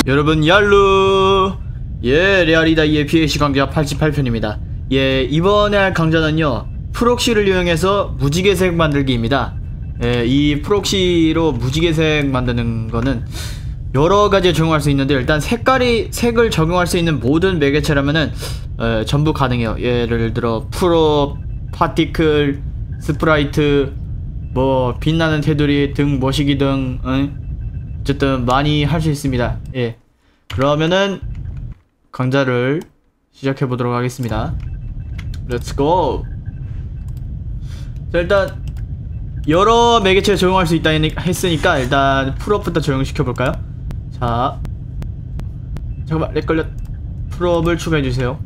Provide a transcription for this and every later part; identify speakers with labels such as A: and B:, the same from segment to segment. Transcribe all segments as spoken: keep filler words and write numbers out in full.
A: 여러분 얄루. 예, 레알이다이의 피에이치 강좌 팔십팔 편입니다. 예, 이번에 할 강좌는요 프록시를 이용해서 무지개색 만들기입니다. 예, 이 프록시로 무지개색 만드는 거는 여러가지에 적용할 수 있는데, 일단 색깔이 색을 적용할 수 있는 모든 매개체라면은 에, 전부 가능해요. 예를 들어 프로, 파티클, 스프라이트, 뭐 빛나는 테두리 등 머시기 등 응? 어쨌든 많이 할 수 있습니다. 예, 그러면은 강좌를 시작해 보도록 하겠습니다. Let's go. 자, 일단 여러 매개체에 적용할 수 있다 했으니까 일단 풀업부터 적용시켜 볼까요? 자, 잠깐만, 렉 걸렸. 풀업을 추가해 주세요.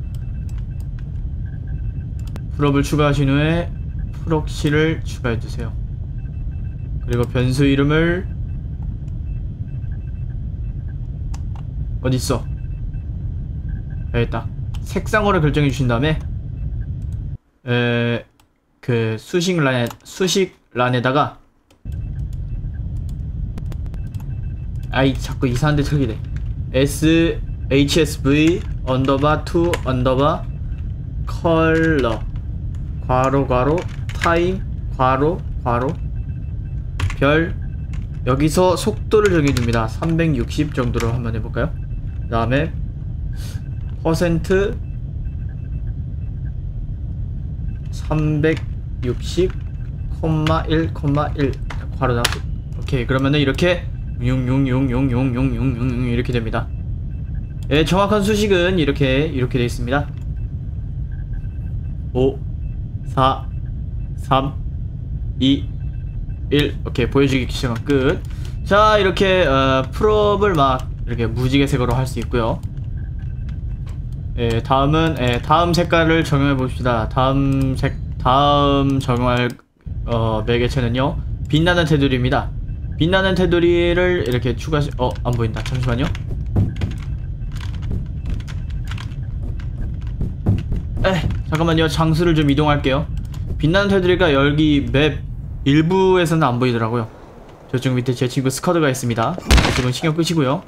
A: 풀업을 추가하신 후에 프록시를 추가해 주세요. 그리고 변수 이름을 어딨어? 여기 있다. 색상으로 결정해 주신 다음에 에, 그 수식 란에 수식 란에다가 아이 자꾸 이상한 데 틀리네. S hsv 언더바 투 언더바 컬러 괄호 괄호 타임 괄호 괄호 별, 여기서 속도를 정해줍니다. 삼백육십 정도로 한번 해볼까요? 그 다음에 퍼센트 삼백육십 콤마 일 콤마 일 괄호 닫고. 오케이, 그러면은 이렇게 용용용용용용용용 이렇게 됩니다. 예, 정확한 수식은 이렇게 이렇게 되어 있습니다. 오, 사, 삼, 이, 일. 오케이, 보여주기 시간 끝. 자, 이렇게 어, 풀업을 막 이렇게 무지개색으로 할 수 있고요. 예, 다음은 예, 다음 색깔을 적용해 봅시다. 다음 색 다음 적용할 어, 매개체는요 빛나는 테두리입니다. 빛나는 테두리를 이렇게 추가시 어, 안 보인다. 잠시만요. 에, 잠깐만요. 장수를 좀 이동할게요. 빛나는 테두리가 여기 맵 일부에서는 안 보이더라고요. 저쪽 밑에 제 친구 스커드가 있습니다. 이쪽은 신경 끄시고요.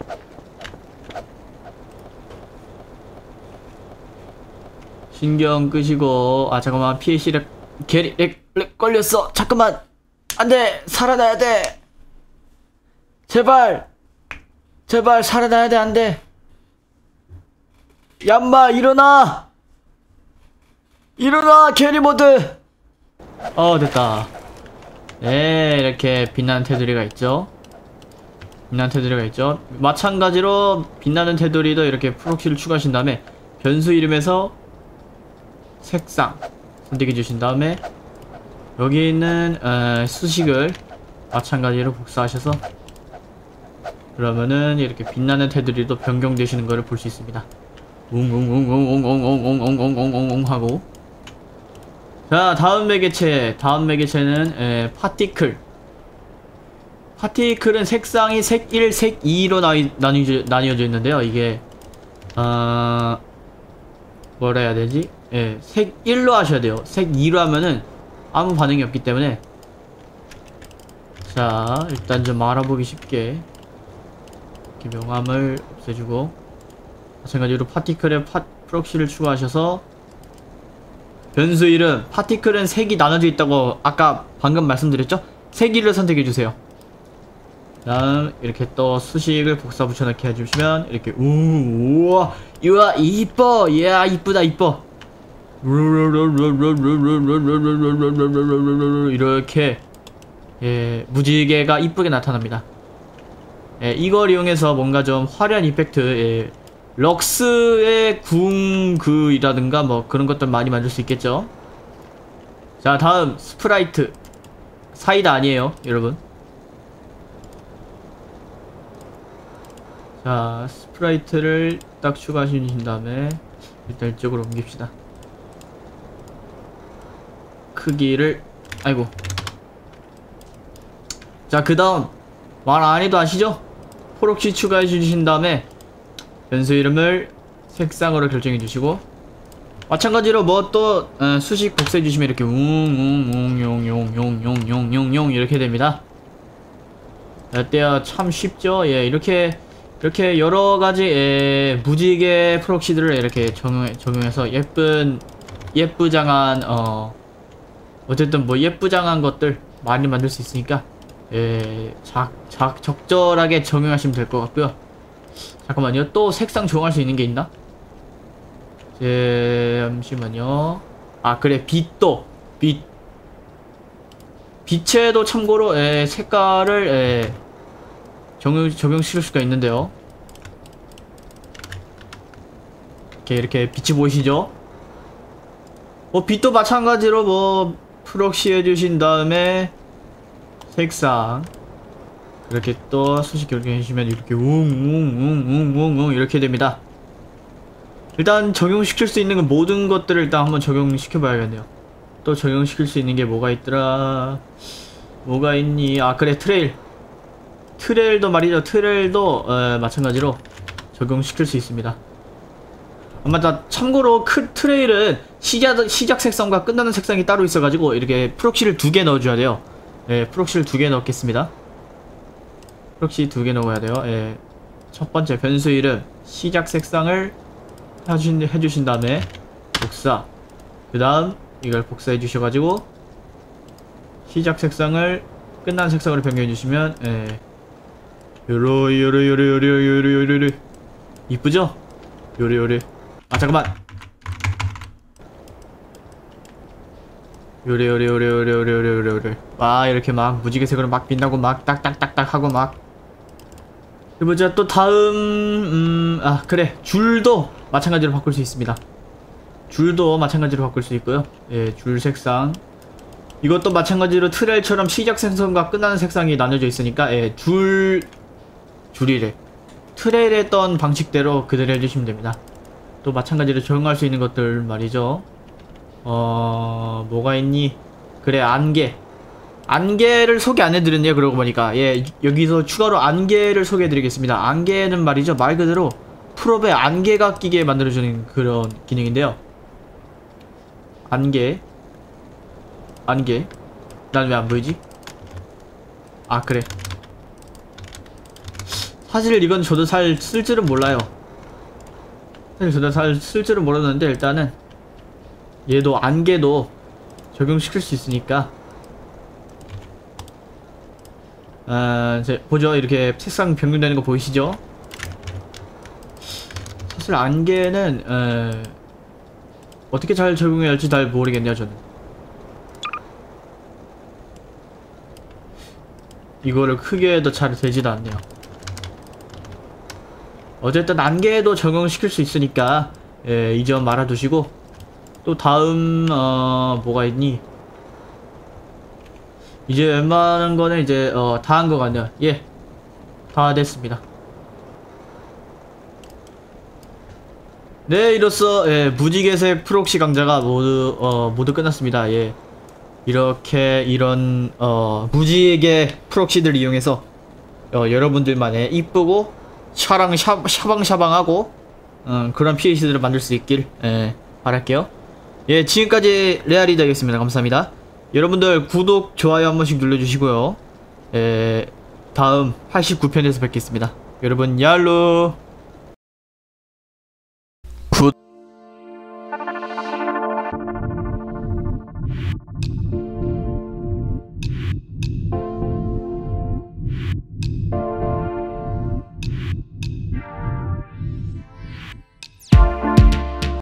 A: 신경 끄시고. 아, 잠깐만, 피에이치 렉, 렉, 렉, 렉 걸렸어. 잠깐만, 안돼. 살아나야 돼. 제발 제발 살아나야 돼. 안돼. 얌마 일어나. 일어나 게리모드. 어, 됐다. 네, 이렇게 빛나는 테두리가 있죠. 빛나는 테두리가 있죠. 마찬가지로 빛나는 테두리도 이렇게 프록시를 추가하신 다음에 변수 이름에서 색상 선택해 주신 다음에 여기 있는 어, 수식을 마찬가지로 복사하셔서 그러면은 이렇게 빛나는 테두리도 변경되시는 것을 볼 수 있습니다. 웅웅웅웅웅웅웅웅웅웅웅웅 하고. 자, 다음 매개체 다음 매개체는 에, 파티클. 파티클은 색상이 색 일, 색 이로 나뉘어져, 나뉘어져 있는데요. 이게 어... 뭐라 해야 되지? 예, 색 일로 하셔야 돼요. 색 이로 하면은 아무 반응이 없기 때문에. 자, 일단 좀 알아보기 쉽게 이렇게 명암을 없애주고, 마찬가지로 파티클에 파, 프록시를 추가하셔서 변수 이름, 파티클은 색이 나눠져 있다고 아까 방금 말씀드렸죠? 색 일을 선택해주세요. 다음 이렇게 또 수식을 복사 붙여넣기 해주시면 이렇게 우, 우와, 우와, 이뻐. 이야, 이쁘다, 이뻐. 이렇게 예, 무지개가 이쁘게 나타납니다. 예, 이걸 이용해서 뭔가 좀 화려한 이펙트, 예, 럭스의 궁 그이라든가 뭐 그런 것들 많이 만들 수 있겠죠. 자, 다음 스프라이트. 사이다 아니에요, 여러분. 자, 스프라이트를 딱 추가하신 다음에 일단 이쪽으로 옮깁시다. 크기를, 아이고. 자, 그 다음 말 안해도 아시죠? 프록시 추가해 주신 다음에 변수 이름을 색상으로 결정해 주시고, 마찬가지로 뭐 또 어, 수식 복사해 주시면 이렇게 웅웅용용용용용용용 이렇게 됩니다. 어때요? 참 쉽죠? 예, 이렇게 이렇게 여러가지 에, 무지개 프록시들을 이렇게 적용, 적용해서 예쁜 예쁘장한 어 어쨌든 뭐 예쁘장한 것들 많이 만들 수 있으니까 에, 작, 작, 적절하게 적용하시면 될 것 같고요. 잠깐만요. 또 색상 적용할 수 있는 게 있나? 잠시만요. 아 그래, 빛도 빛 빛에도 참고로 에, 색깔을 에, 적용, 적용시킬 수가 있는데요. 이렇게 이렇게 빛이 보이시죠? 뭐 빛도 마찬가지로 뭐 프록시 해주신 다음에 색상 이렇게 또 수식 이렇게 해주시면 이렇게 웅웅웅웅웅웅 이렇게 됩니다. 일단 적용시킬 수 있는 모든 것들을 일단 한번 적용시켜 봐야겠네요. 또 적용시킬 수 있는 게 뭐가 있더라. 뭐가 있니? 아 그래, 트레일 트레일도 말이죠. 트레일도 에, 마찬가지로 적용시킬 수 있습니다. 아마 다 참고로 크 트레일은 시작, 시작 색상과 끝나는 색상이 따로 있어가지고 이렇게 프록시를 두 개 넣어줘야 돼요. 예, 프록시를 두 개 넣겠습니다. 프록시 두 개 넣어야 돼요. 예, 첫 번째 변수 이름 시작 색상을 해주신, 해주신 다음에 복사, 그 다음 이걸 복사해 주셔가지고 시작 색상을 끝나는 색상으로 변경해 주시면 예, 요로 요로 요로 요로 요로 요로 요로 이쁘죠? 요로 요로. 아 잠깐만. 요래 요래 요래 요래 요래 요래 요래 요래. 와 이렇게 막 무지개색으로 막 빛나고 막 딱딱딱딱 하고 막. 그리고 또 다음 음 아 그래, 줄도 마찬가지로 바꿀 수 있습니다. 줄도 마찬가지로 바꿀 수 있고요. 예, 줄 색상 이것도 마찬가지로 트레일처럼 시작 색상과 끝나는 색상이 나눠져 있으니까 예, 줄 줄이래 트레일에 했던 방식대로 그대로 해주시면 됩니다. 또 마찬가지로 적용할 수 있는 것들 말이죠. 어... 뭐가 있니? 그래, 안개 안개를 소개 안 해드렸네요. 그러고 보니까 예, 여기서 추가로 안개를 소개해드리겠습니다. 안개는 말이죠, 말 그대로 프롭에 안개가 끼게 만들어주는 그런 기능인데요. 안개 안개 난 왜 안 보이지? 아 그래, 사실 이건 저도 잘 쓸 줄은 몰라요. 사실 저도 잘 쓸 줄은 모르는데 일단은 얘도 안개도 적용시킬 수 있으니까 아, 이제 보죠. 이렇게 색상 변경되는 거 보이시죠? 사실 안개는 에, 어떻게 잘 적용해야 할지 잘 모르겠네요. 저는 이거를 크게 해도 잘 되지도 않네요. 어쨌든 안개에도 적용시킬 수 있으니까 예, 이 점 알아두시고 또 다음 어 뭐가 있니? 이제 웬만한 거는 이제 어 다 한 것 같네요. 예, 다 됐습니다. 네, 이로써 예, 무지개색 프록시 강좌가 모두 어 모두 끝났습니다. 예, 이렇게 이런 어 무지개 프록시들 이용해서 어, 여러분들만의 이쁘고 샤랑 샤, 샤방샤방하고 음, 그런 피에이치들을 만들 수 있길 예, 바랄게요. 예, 지금까지 레알이다였습니다. 감사합니다. 여러분들 구독, 좋아요 한 번씩 눌러주시고요. 예, 다음 팔십구 편에서 뵙겠습니다. 여러분 얄로 굿.